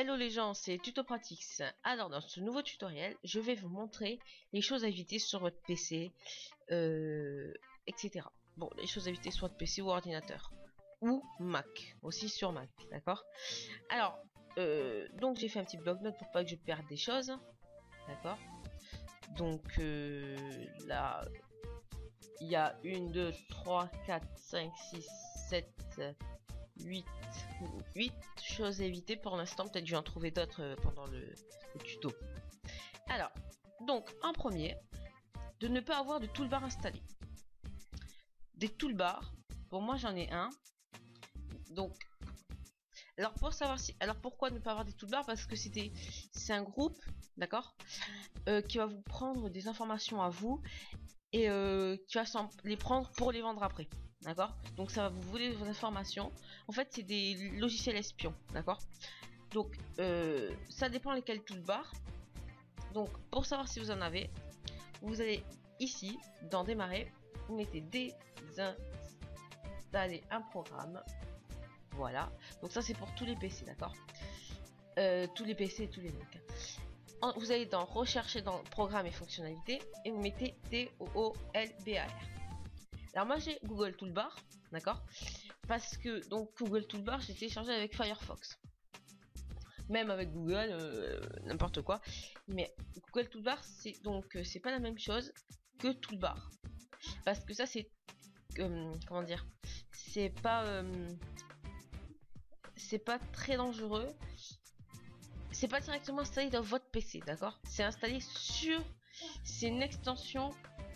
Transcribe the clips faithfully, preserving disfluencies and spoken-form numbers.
Hello les gens, c'est TutoPratix. Alors dans ce nouveau tutoriel, je vais vous montrer les choses à éviter sur votre P C, euh, et cetera. Bon, les choses à éviter sur votre P C ou ordinateur. Ou Mac, aussi sur Mac, d'accord. Alors, euh, donc j'ai fait un petit bloc-notes pour pas que je perde des choses, d'accord. Donc euh, là, il y a une, deux, trois, quatre, cinq, six, sept, huit choses à éviter pour l'instant. Peut-être je vais en trouver d'autres euh, pendant le, le tuto. Alors, donc en premier, de ne pas avoir de toolbar installé. Des toolbars, pour moi j'en ai un. Donc, alors pour savoir si, alors pourquoi ne pas avoir des toolbars? Parce que c'était, c'est un groupe, d'accord, euh, qui va vous prendre des informations à vous et euh, qui va les prendre pour les vendre après. D'accord, donc ça va vous voler vos informations. En fait, c'est des logiciels espions, d'accord. Donc euh, ça dépend lesquels toolbar. Donc pour savoir si vous en avez, vous allez ici dans démarrer, vous mettez désinstaller un programme. Voilà, donc ça c'est pour tous les P C, d'accord, euh, tous les P C et tous les Mac. Vous allez dans rechercher dans programme et fonctionnalités et vous mettez T O O L B A R. Alors moi j'ai Google Toolbar, d'accord, parce que donc Google Toolbar j'ai téléchargé avec Firefox, même avec Google, euh, n'importe quoi, mais Google Toolbar c'est donc euh, c'est pas la même chose que Toolbar, parce que ça c'est euh, comment dire, c'est pas euh, c'est pas très dangereux, c'est pas directement installé dans votre P C, d'accord, c'est installé sur, c'est une extension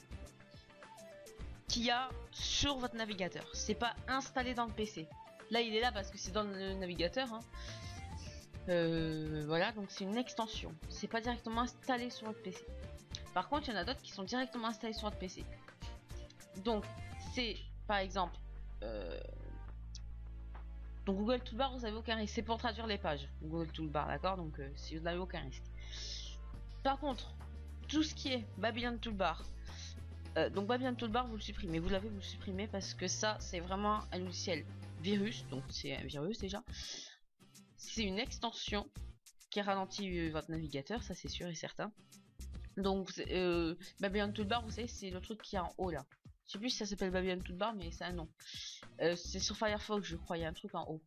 qu'il y a sur votre navigateur, c'est pas installé dans le P C. Là il est là parce que c'est dans le navigateur, hein. Euh, voilà, donc c'est une extension, c'est pas directement installé sur votre P C. Par contre il y en a d'autres qui sont directement installés sur votre P C. Donc c'est par exemple euh, donc Google Toolbar, vous avez aucun risque, c'est pour traduire les pages Google Toolbar, d'accord, donc euh, si vous n'avez aucun risque. Par contre tout ce qui est Babylon Toolbar, Euh, donc Babylon Toolbar vous le supprimez, vous l'avez, vous le supprimez parce que ça c'est vraiment un logiciel virus, donc c'est un virus déjà, c'est une extension qui ralentit euh, votre navigateur, ça c'est sûr et certain. Donc euh, Babylon Toolbar, vous savez, c'est le truc qui est en haut là, je sais plus si ça s'appelle Babylon Toolbar mais c'est un nom, euh, c'est sur Firefox je crois, il y a un truc en haut.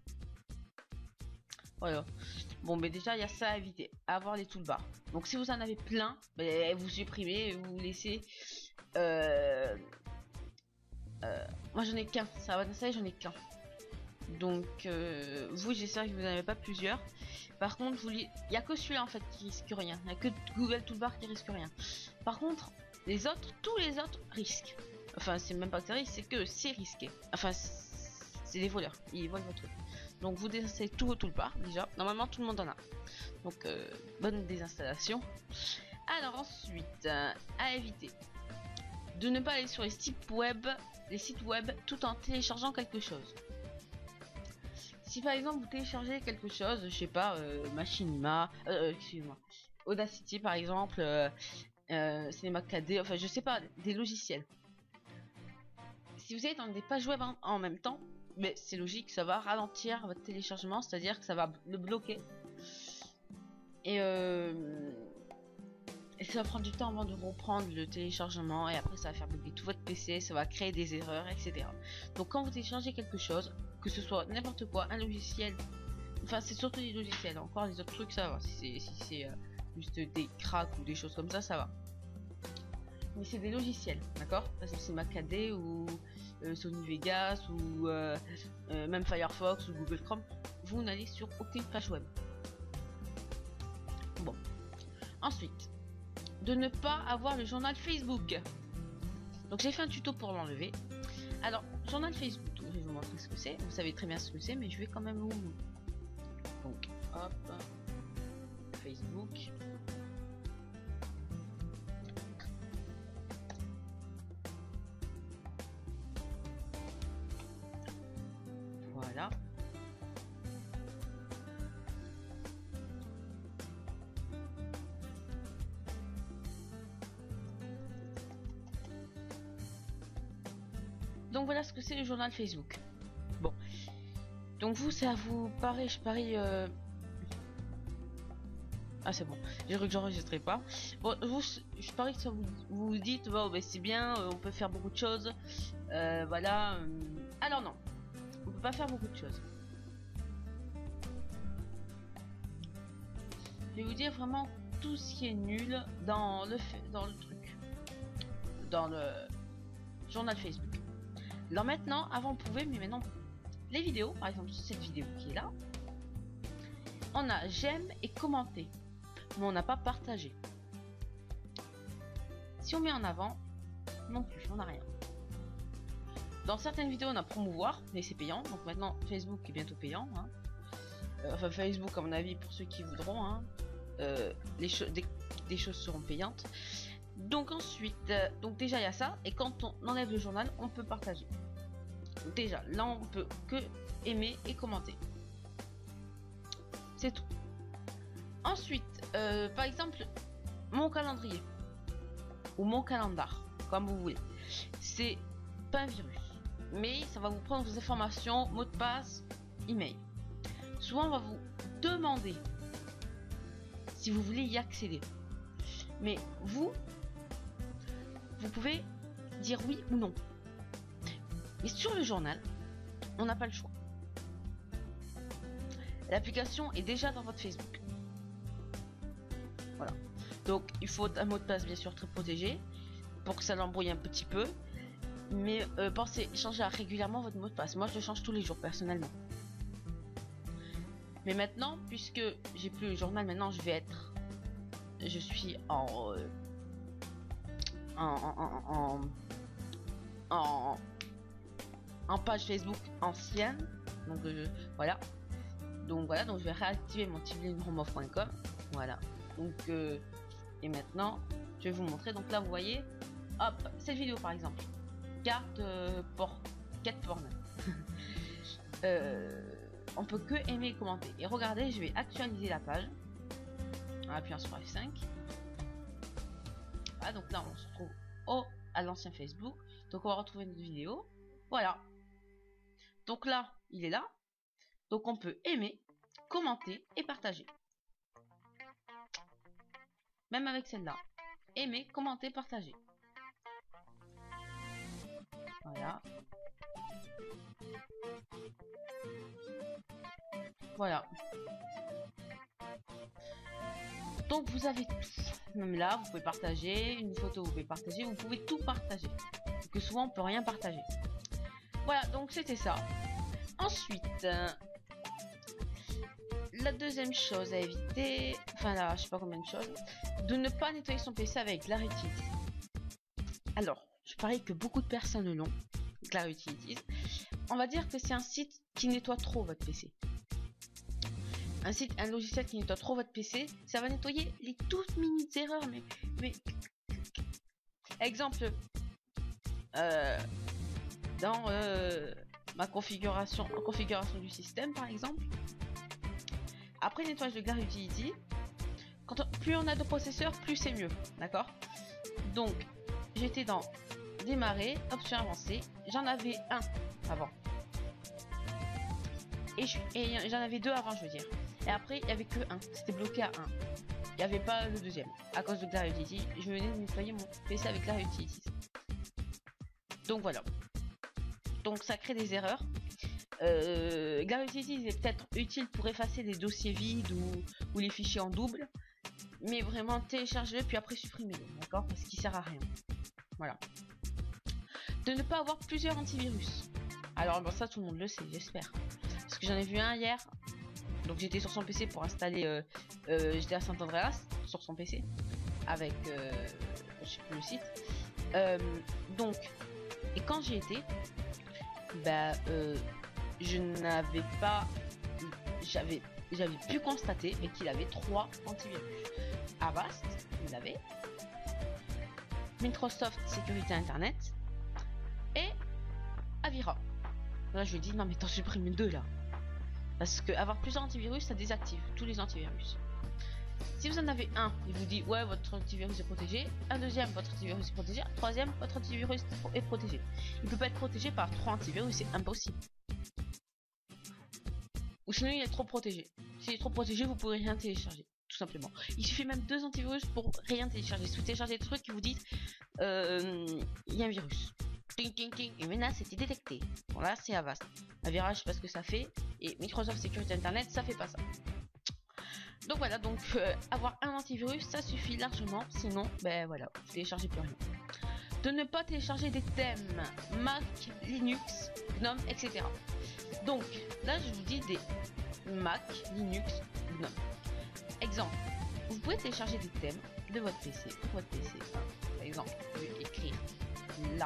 Voilà. Bon, mais déjà, il y a ça à éviter, à avoir les toolbars. Donc, si vous en avez plein, ben, vous supprimez, vous laissez. Euh, euh, moi, j'en ai qu'un. Ça va d'installer, j'en ai qu'un. Donc, euh, vous, j'espère que vous n'en avez pas plusieurs. Par contre, vous, il n'y a que celui-là en fait qui risque rien. Il n'y a que Google Toolbar qui risque rien. Par contre, les autres, tous les autres risquent. Enfin, c'est même pas que ça risque, c'est que c'est risqué. Enfin, c'est des voleurs. Ils volent votre truc. Donc vous désinstallez tous vos toolbars déjà. Normalement tout le monde en a. Donc euh, bonne désinstallation. Alors ensuite, euh, à éviter de ne pas aller sur les sites web, les sites web tout en téléchargeant quelque chose. Si par exemple vous téléchargez quelque chose, je sais pas, euh, Machinima, euh, excusez-moi, Audacity par exemple, euh, euh, Cinema quatre D, enfin je sais pas, des logiciels. Si vous êtes dans des pages web en, en même temps, mais c'est logique, ça va ralentir votre téléchargement, c'est-à-dire que ça va le bloquer. Et, euh, et ça va prendre du temps avant de reprendre le téléchargement, et après ça va faire bloquer tout votre P C, ça va créer des erreurs, et cetera. Donc quand vous téléchargez quelque chose, que ce soit n'importe quoi, un logiciel, enfin c'est surtout des logiciels, encore les autres trucs ça va, si c'est si euh, juste des cracks ou des choses comme ça, ça va. Mais c'est des logiciels, d'accord? Par exemple c'est Mac quatre D ou euh, Sony Vegas ou euh, euh, même Firefox ou Google Chrome, vous n'allez sur aucune page web. Bon. Ensuite, de ne pas avoir le journal Facebook. Donc j'ai fait un tuto pour l'enlever. Alors, journal Facebook, je vais vous montrer ce que c'est. Vous savez très bien ce que c'est, mais je vais quand même vous montrer. Donc, hop, Facebook. Voilà. Donc voilà ce que c'est le journal Facebook. Bon. Donc vous, ça vous paraît, je parie, euh, Ah c'est bon, j'ai cru que j'enregistrais pas. Bon, vous, je parie que ça vous vous dites, bon, ben c'est bien, euh, on peut faire beaucoup de choses. Euh, voilà. euh, Alors non, on peut pas faire beaucoup de choses. Je vais vous dire vraiment tout ce qui est nul dans le dans le truc, dans le journal Facebook. Alors maintenant, avant on pouvait, mais maintenant les vidéos, par exemple cette vidéo qui est là, on a j'aime et commenter, mais on n'a pas partagé. Si on met en avant, non plus, on n'a rien. Dans certaines vidéos on a promouvoir, mais c'est payant, donc maintenant Facebook est bientôt payant. Hein. Euh, enfin Facebook à mon avis pour ceux qui voudront. Hein. Euh, les cho des, des choses seront payantes. Donc ensuite, euh, donc déjà il y a ça, et quand on enlève le journal, on peut partager. Donc déjà là on peut que aimer et commenter. C'est tout. Ensuite, euh, par exemple, mon calendrier ou mon calendar, comme vous voulez, c'est pas un virus, mais ça va vous prendre vos informations, mot de passe, email. Souvent, on va vous demander si vous voulez y accéder, mais vous, vous pouvez dire oui ou non. Mais sur le journal, on n'a pas le choix. L'application est déjà dans votre Facebook. Voilà. Donc il faut un mot de passe bien sûr très protégé pour que ça l'embrouille un petit peu. Mais euh, pensez changer régulièrement votre mot de passe. Moi je le change tous les jours personnellement. Mais maintenant, puisque j'ai plus le journal, maintenant je vais être, je suis en euh, en, en, en, en, en page Facebook ancienne. Donc euh, voilà. Donc voilà, donc je vais réactiver mon tivelinromov point com. Voilà. Donc euh, et maintenant, je vais vous montrer. Donc là, vous voyez, hop, cette vidéo par exemple, carte euh, pour quatre porn. euh, on peut que aimer et commenter. Et regardez, je vais actualiser la page en appuyant sur F cinq. Voilà, donc là, on se trouve au à l'ancien Facebook. Donc on va retrouver notre vidéo. Voilà. Donc là, il est là. Donc on peut aimer, commenter et partager. Même avec celle-là. Aimer, commenter, partager. Voilà. Voilà. Donc vous avez tout. Même là, vous pouvez partager. Une photo, vous pouvez partager. Vous pouvez tout partager. Parce que souvent, on peut rien partager. Voilà, donc c'était ça. Ensuite, euh, la deuxième chose à éviter, enfin là, je sais pas combien de choses, de ne pas nettoyer son P C avec Claro Utilities. Alors, je parie que beaucoup de personnes l'ont, Claro Utilities. On va dire que c'est un site qui nettoie trop votre P C. Un site, un logiciel qui nettoie trop votre P C, ça va nettoyer les toutes minimes erreurs, mais, mais... exemple, euh, dans euh, ma configuration, en configuration du système par exemple. Après le nettoyage de Claro Utilities, quand on, plus on a de processeurs, plus c'est mieux, d'accord? Donc, j'étais dans démarrer, option avancée, j'en avais un avant. Et j'en avais deux avant, je veux dire. Et après, il n'y avait que un, c'était bloqué à un. Il n'y avait pas le deuxième. À cause de Claro Utilities, je venais de nettoyer mon P C avec Claro Utilities. Donc voilà. Donc ça crée des erreurs. Euh, Claro Utilities est peut-être utile pour effacer des dossiers vides ou, ou les fichiers en double, mais vraiment téléchargez-le puis après supprimez-le, d'accord, parce qu'il sert à rien. Voilà. De ne pas avoir plusieurs antivirus. Alors bon, ça tout le monde le sait, j'espère, parce que j'en ai vu un hier. Donc j'étais sur son P C pour installer euh, euh, j'étais à Saint-Andreas sur son P C avec euh, je sais plus le site. Euh, donc et quand j'y étais, bah euh, je n'avais pas, j'avais j'avais pu constater mais qu'il avait trois antivirus. Avast, il avait, Microsoft Sécurité Internet et Avira. Là je lui ai dit non mais t'en supprimes deux là, parce que avoir plusieurs antivirus ça désactive tous les antivirus. Si vous en avez un, il vous dit ouais votre antivirus est protégé, un deuxième votre antivirus est protégé, un troisième votre antivirus est protégé. Il peut pas être protégé par trois antivirus, c'est impossible. Ou sinon il est trop protégé. S'il est trop protégé, vous pourrez rien télécharger. tout simplement. Il suffit même deux antivirus pour rien télécharger. Si vous téléchargez des trucs, vous dites euh, il y a un virus. Ting, ting, ting. Une menace a été détectée. Bon là c'est Avast. Avira, je sais pas ce que ça fait. Et Microsoft Sécurité Internet, ça fait pas ça. Donc voilà, donc euh, avoir un antivirus, ça suffit largement. Sinon, ben voilà, vous téléchargez plus rien. De ne pas télécharger des thèmes Mac, Linux, GNOME, et cetera. Donc là, je vous dis des Mac, Linux, GNOME. Exemple, vous pouvez télécharger des thèmes de votre P C. Votre P C, par exemple, je vais écrire là.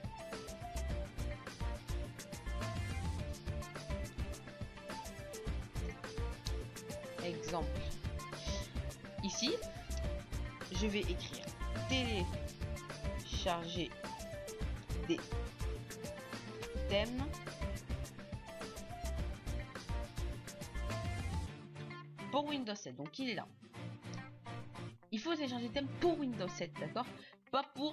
Exemple. Ici, je vais écrire télécharger des thèmes pour Windows sept. Donc il est là. Il faut télécharger des thèmes pour Windows sept, d'accord? Pas pour...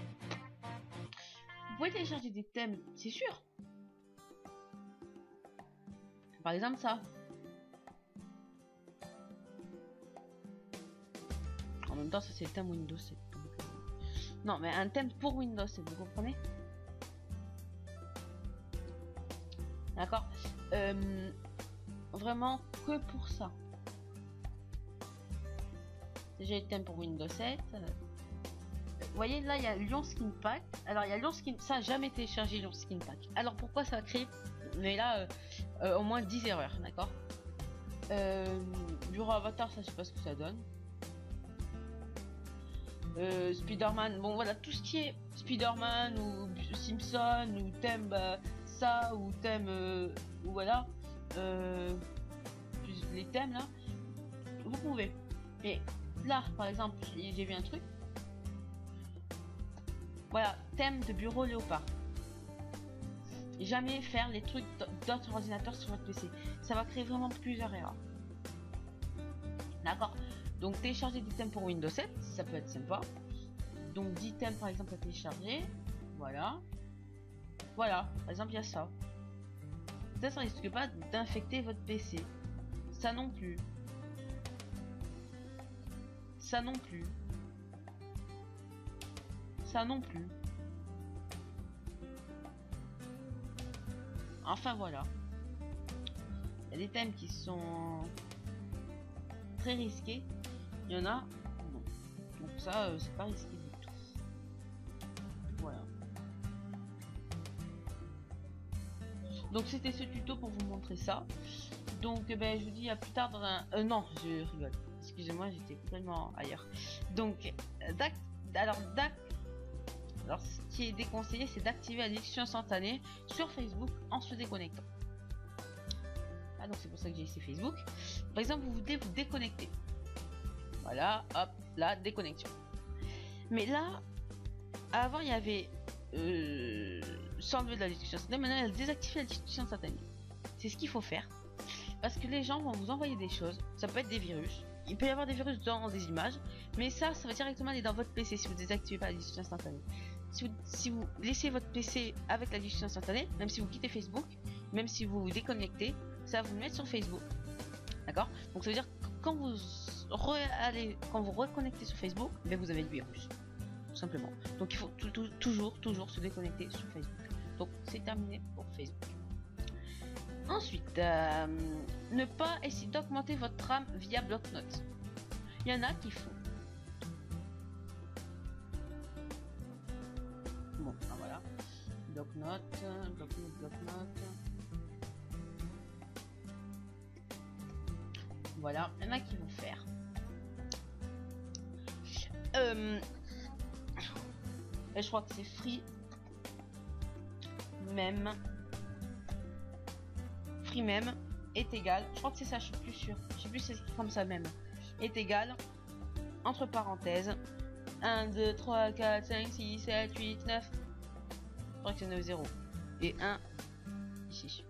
Vous pouvez télécharger des thèmes, c'est sûr. Par exemple ça. En même temps, ça c'est le thème Windows sept. Donc... Non, mais un thème pour Windows sept, vous comprenez? D'accord, euh, vraiment que pour ça. J'ai le thème pour Windows sept. Vous voyez là, il y a Lyon Skin Pack. Alors il y a Lyon Skin, ça a jamais téléchargé Lyon Skin Pack. Alors pourquoi ça a créé? Mais là, euh, euh, au moins dix erreurs, d'accord. Euh, Bureau Avatar, ça je sais pas ce que ça donne. Euh, Spider-Man, bon voilà, tout ce qui est Spider-Man ou Simpson ou thème bah, ça ou thème euh, ou voilà euh, les thèmes là, vous pouvez. Et là par exemple, j'ai vu un truc, voilà, thème de bureau Léopard. Jamais faire les trucs d'autres ordinateurs sur votre P C, ça va créer vraiment plusieurs erreurs, d'accord. Donc télécharger des thèmes pour Windows sept, ça peut être sympa. Donc dix thèmes par exemple à télécharger. Voilà. Voilà, par exemple il y a ça. Ça, ça risque pas d'infecter votre P C. Ça non plus. Ça non plus. Ça non plus. Enfin voilà. Il y a des thèmes qui sont très risqués. Il y en a non. Donc ça euh, c'est pas risqué du tout. Voilà. Donc c'était ce tuto pour vous montrer ça. Donc ben je vous dis à plus tard dans un... Euh, non, je rigole. Excusez-moi, j'étais complètement ailleurs. Donc d'ac... alors d'ac... Alors ce qui est déconseillé, c'est d'activer la diffusion instantanée sur Facebook en se déconnectant. Ah donc c'est pour ça que j'ai ici Facebook. Par exemple, vous voulez vous déconnecter. Voilà, hop, la déconnexion. Mais là, avant il y avait euh, s'enlever de la discussion instantanée, maintenant il y a désactiver la discussion instantanée. C'est ce qu'il faut faire. Parce que les gens vont vous envoyer des choses, ça peut être des virus. Il peut y avoir des virus dans des images, mais ça, ça va directement aller dans votre P C si vous désactivez pas la discussion instantanée. Si vous, si vous laissez votre P C avec la discussion instantanée, même si vous quittez Facebook, même si vous vous déconnectez, ça va vous mettre sur Facebook. D'accord? Donc ça veut dire que quand vous re allez, quand vous reconnectez sur Facebook, ben vous avez le virus. Tout simplement. Donc il faut toujours, toujours se déconnecter sur Facebook. Donc c'est terminé pour Facebook. Ensuite, euh, ne pas essayer d'augmenter votre RAM via bloc-notes. Il y en a qui font. Bon, ben voilà. Bloc-notes, bloc-notes, bloc-notes. Voilà, il y en a qui vont faire. Euh, je crois que c'est free. Même. Free même est égal. Je crois que c'est ça, je suis plus sûr. Je sais plus si c'est comme ça même. Est égal. Entre parenthèses. un, deux, trois, quatre, cinq, six, sept, huit, neuf. Je crois que c'est neuf, zéro. Et un ici.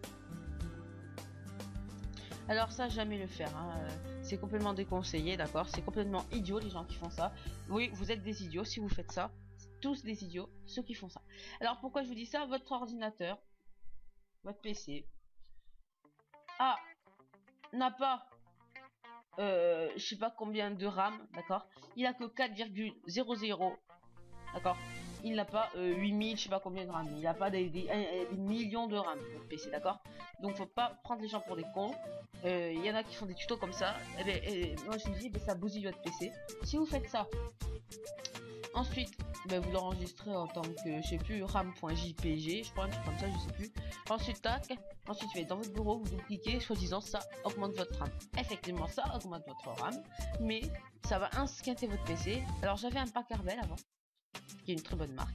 Alors ça, jamais le faire. Hein. C'est complètement déconseillé, d'accord? C'est complètement idiot les gens qui font ça. Oui, vous êtes des idiots si vous faites ça. Tous des idiots, ceux qui font ça. Alors pourquoi je vous dis ça? Votre ordinateur, votre P C, ah, n'a pas euh, je sais pas combien de RAM, d'accord. Il a que quatre virgule zéro zéro, d'accord. Il n'a pas euh, huit mille, je sais pas combien de RAM. Il n'a pas des, des, des, des millions de RAM, votre P C, d'accord. Donc faut pas prendre les gens pour des cons. Il euh, y en a qui font des tutos comme ça. Et, ben, et moi je me dis, ben, ça bousille votre P C. Si vous faites ça, ensuite, ben, vous l'enregistrez en tant que, je sais plus, ram.jpg, je crois, un truc comme ça, je sais plus. Ensuite, tac, ensuite, vous allez dans votre bureau, vous cliquez, soi-disant, ça augmente votre RAM. Effectivement, ça augmente votre RAM, mais ça va insquinter votre P C. Alors, j'avais un Packard Bell avant, qui est une très bonne marque.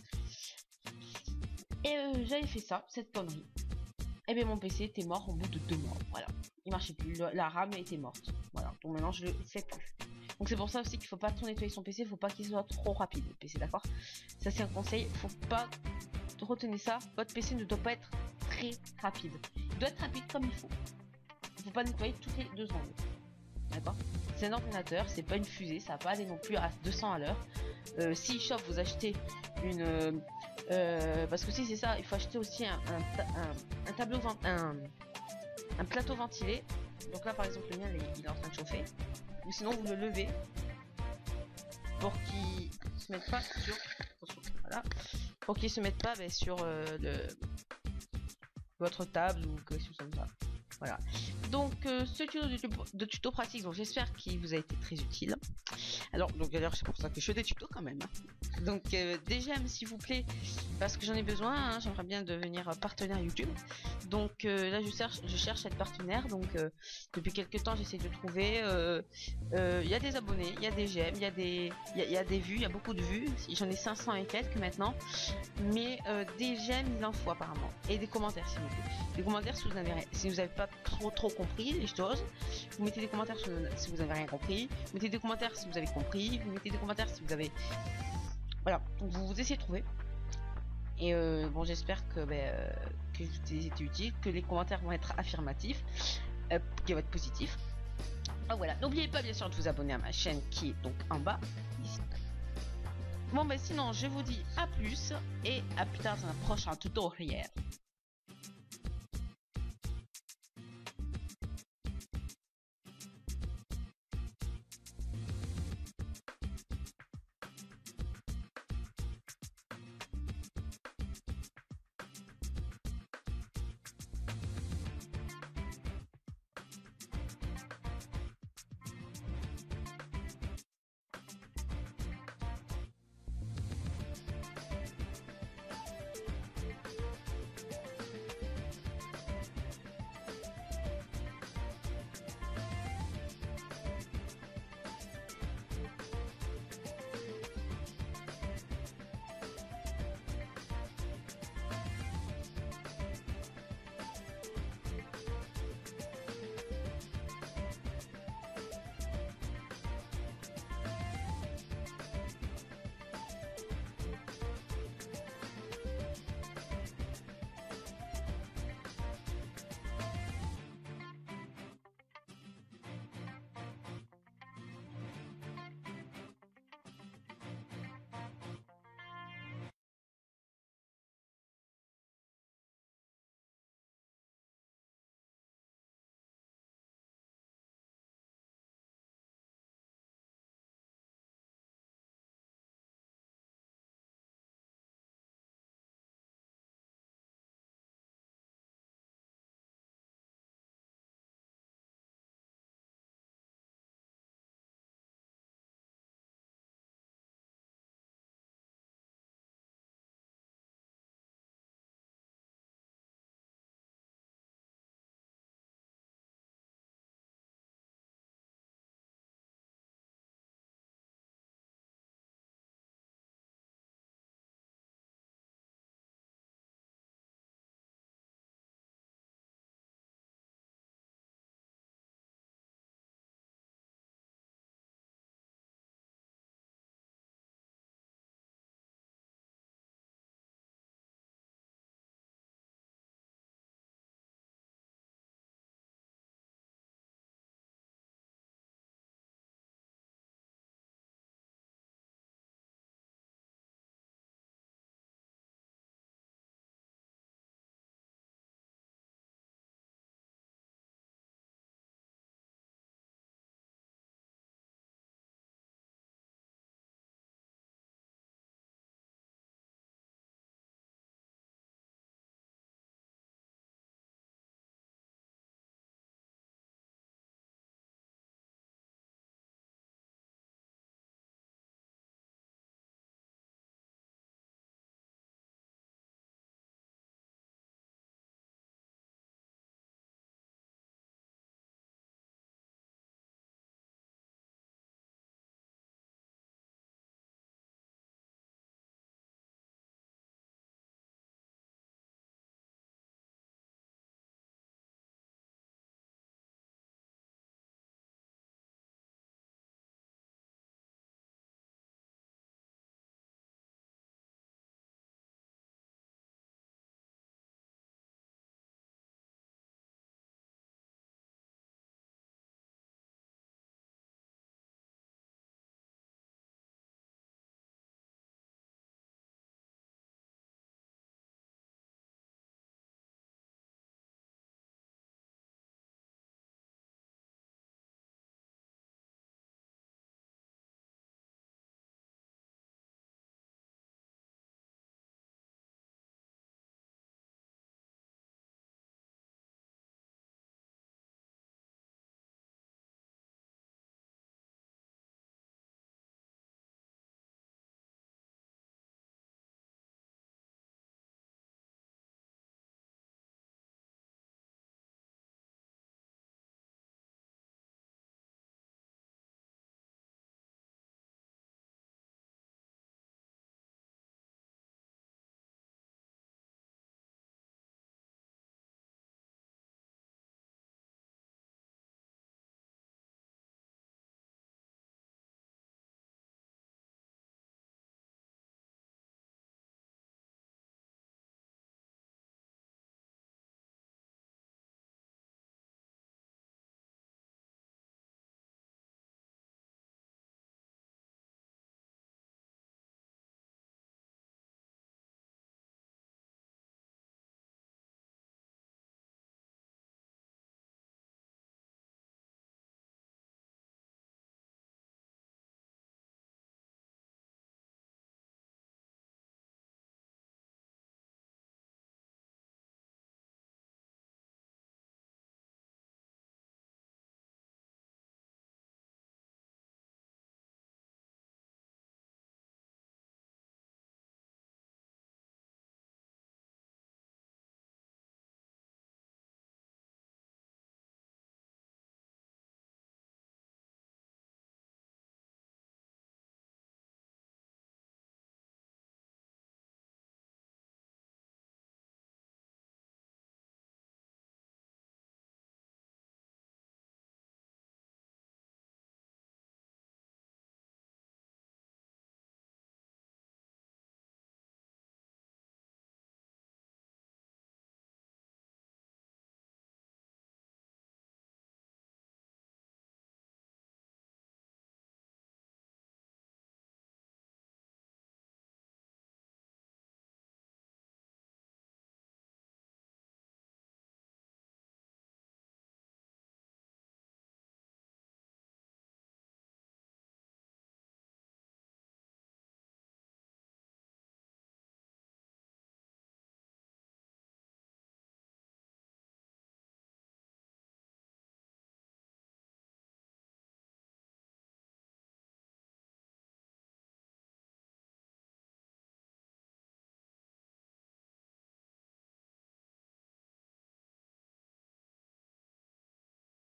Et euh, j'avais fait ça, cette connerie. Et bien, mon P C était mort au bout de deux mois. Voilà, il marchait plus, la RAM était morte. Voilà, donc maintenant, je le fais plus. Donc c'est pour ça aussi qu'il faut pas trop nettoyer son P C, faut pas qu'il soit trop rapide le P C, d'accord. Ça c'est un conseil, faut pas retenir ça, votre P C ne doit pas être très rapide. Il doit être rapide comme il faut. Il faut pas nettoyer toutes les deux secondes. D'accord. C'est un ordinateur, c'est pas une fusée, ça va pas aller non plus à deux cents à l'heure. Euh, S'il chauffe, vous achetez une... Euh, euh, parce que si c'est ça, il faut acheter aussi un, un, un, un tableau, un, un plateau ventilé. Donc là par exemple le mien il, il est en train de chauffer. Ou sinon vous le levez pour qu'il se mette pas sur voilà, pour qu'il se mette pas bah, sur euh, le votre table ou quelque chose comme ça. Voilà. Donc euh, ce tuto de, de tuto pratique, donc j'espère qu'il vous a été très utile. Alors donc d'ailleurs c'est pour ça que je fais des tutos quand même. Donc euh, des j'aime s'il vous plaît parce que j'en ai besoin. Hein, j'aimerais bien devenir partenaire YouTube. Donc euh, là je cherche, je cherche à être partenaire. Donc euh, depuis quelques temps j'essaie de trouver. Il euh, euh, y a des abonnés, il y a des j'aime, il y a des, il y, y a des vues, il y a beaucoup de vues. J'en ai cinq cents et quelques maintenant. Mais euh, des j'aime il en faut apparemment et des commentaires s'il vous plaît. Des commentaires si vous n'avez si vous n'avez pas trop trop compris les choses. Vous mettez des commentaires si vous n'avez rien compris. Vous mettez des commentaires si vous avez compris. Vous mettez des commentaires si vous avez voilà, donc vous, vous essayez de trouver. Et euh, bon, j'espère que, bah, euh, que vous avez été utile, que les commentaires vont être affirmatifs, euh, qui vont être positifs. Ah, voilà, n'oubliez pas bien sûr de vous abonner à ma chaîne qui est donc en bas, ici. Bon, bah sinon, je vous dis à plus et à plus tard dans un prochain tutoriel.